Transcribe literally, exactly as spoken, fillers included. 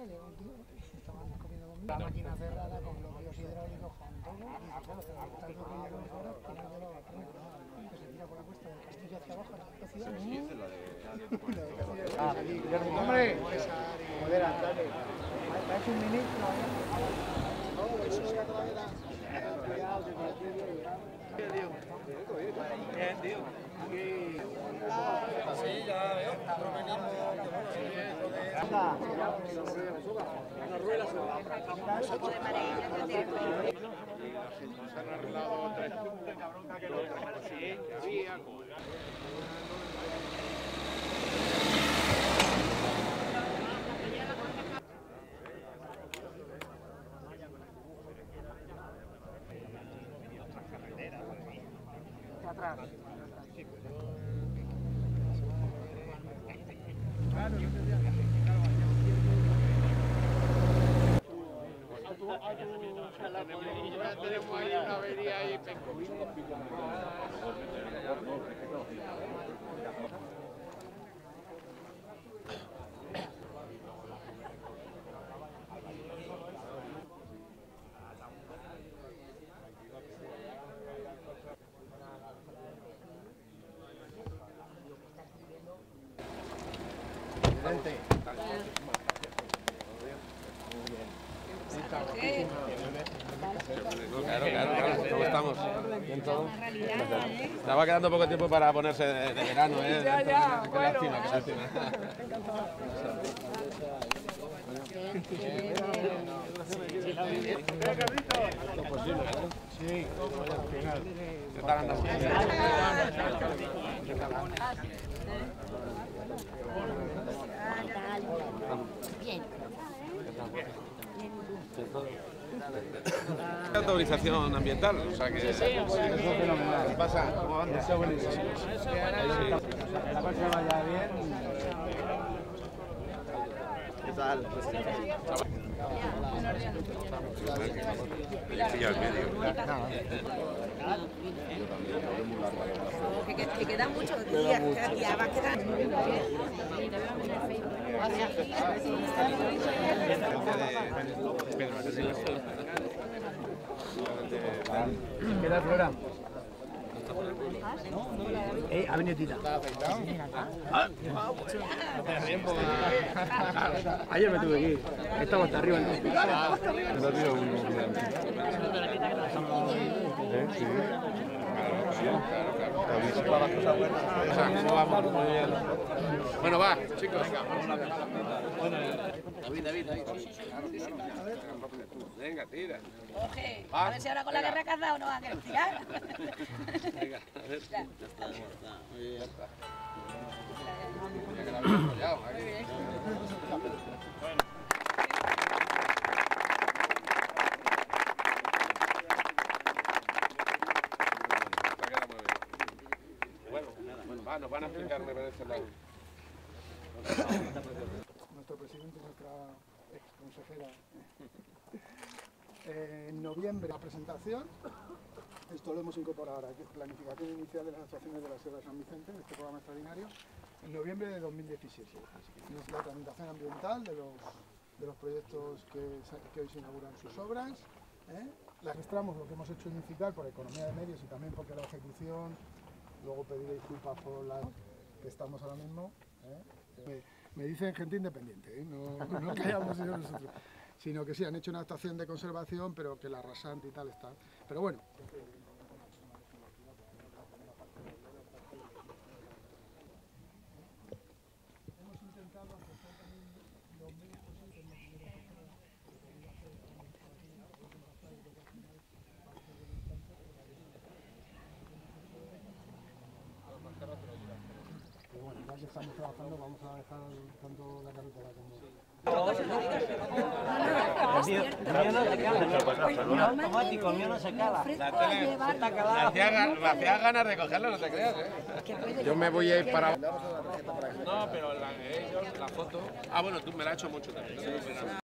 de un tío, estaban comiendo conmigo, la máquina cerrada con bloqueos hidráulicos, con todo, y dice, claro, pero tanto que llevan ahora que no llevaba tren, que se tira por la cuesta del castillo hacia abajo, la velocidad. Sí, sí, es la de... Ah, Guillermo, hombre, modera, dale. Parece un ministro, ¿eh? No, eso ya todavía bien, tío. Sí, ya veo. Nosotros venimos se han arreglado tres puntos, sí, que había. Atrás. Claro, yo tendría que tenemos ahí una avería ahí Presidente. Claro, claro, claro. ¿Cómo estamos? ¿Bien todo? Estaba quedando poco tiempo para ponerse de, de verano, ¿eh? Ya, ya, Qué bueno. lástima, qué lástima. Sí, ¿Qué tal andas? Bien. Autorización ambiental, o sea que... Sí, sí, ¿Qué pasa? ¿Cómo van? eso es buenísimo. La cosa vaya bien. ¿Qué tal? Sí, al medio. Que, que, que quedan muchos días, que ya va a quedar. ¿Qué tal, Flora? Eh, ha venido Tita. Ayer me tuve que ir. Estamos hasta arriba. ¿Cómo vamos? Muy bien. Bueno, va, chicos. David, David, David. Venga, tira. Jorge, a ver si ahora con la guerra que has dado no van a querer tirar. Venga, a ver. Ya está, ya está. Muy bien. Ya que la habéis apoyado, ¿eh? Bueno, va, nos van a explicar, me parece, la... Nuestro presidente y nuestra ex consejera. Eh, en noviembre la presentación, esto lo hemos incorporado ahora, que es planificación inicial de las actuaciones de la Sierra de San Vicente, este programa extraordinario, en noviembre de dos mil diecisiete. Es la tramitación ambiental de los, de los proyectos que, que hoy se inauguran sus obras. ¿eh? La registramos lo que hemos hecho unificar por economía de medios y también porque la ejecución, luego pediré disculpas por la que estamos ahora mismo. ¿eh? Me, me dicen gente independiente, ¿eh? no, no que hayamos sido nosotros, sino que sí, han hecho una actuación de conservación, pero que la rasante y tal está. Pero bueno. Hemos intentado aportar también los medios posibles en la primera temporada, porque iba a ser una administración y luego al final parece que no tanto, pero bueno, ya que estamos trabajando, vamos a dejar tanto la carretera como... El mío no se cala. Automático, el mío no se cala. Me hacía ganas de cogerlo, no te creas, ¿eh? Yo me voy a ir para... No, pero la, la foto... Ah, bueno, tú me la has hecho mucho también.